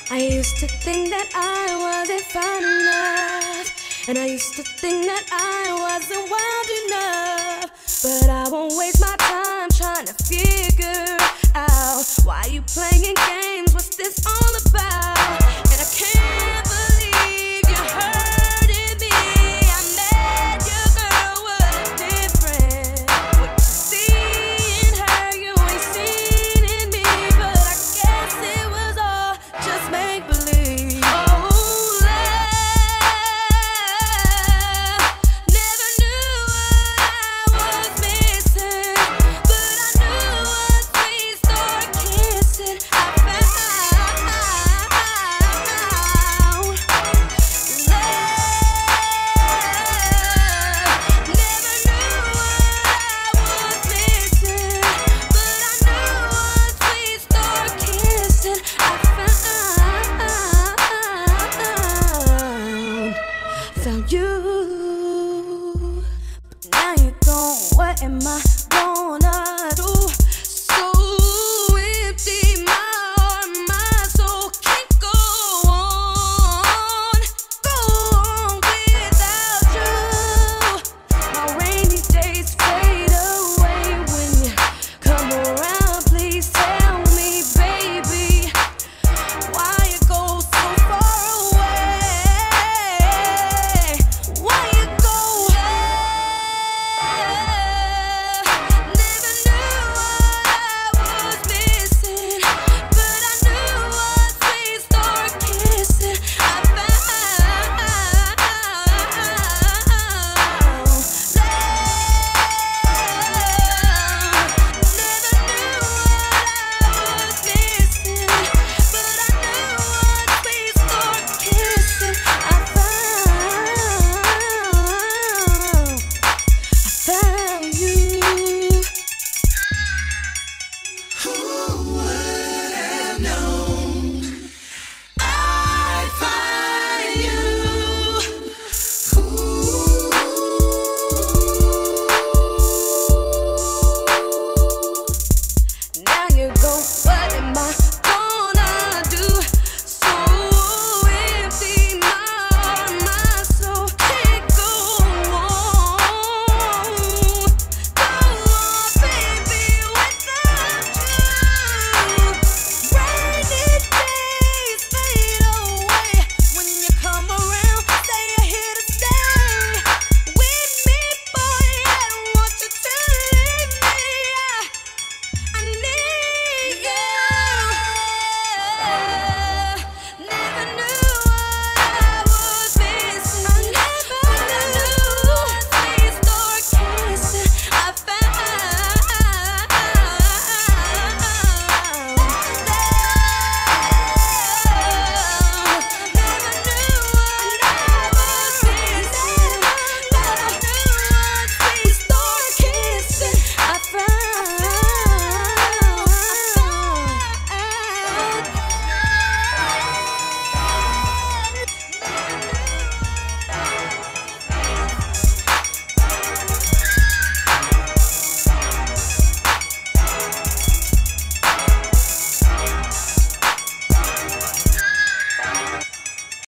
I used to think that I wasn't fine enough, and I used to think that I wasn't wild enough. But I won't waste my time trying to figure out why you playing games, what's this all about? And I can't believe you hurting me. I met your girl, what different? What you see in her, you ain't seen in me. But I guess it was all just make believe. Oh, love, never knew what I was missing, but I knew once we start kissing, I found love. Never knew what I was missing, but I knew once we start kissing, I found you. But now you're gone, what am I gonna do? So empty, my heart, my soul can't go on without you. My rainy days fade away when you come around. Please tell me, baby, why you go so far away? Why you go? Never knew what I was missing, but I knew once we start kissing, I found love. Never knew what I was missing, but I knew once we start kissing, I found you. Who would have known?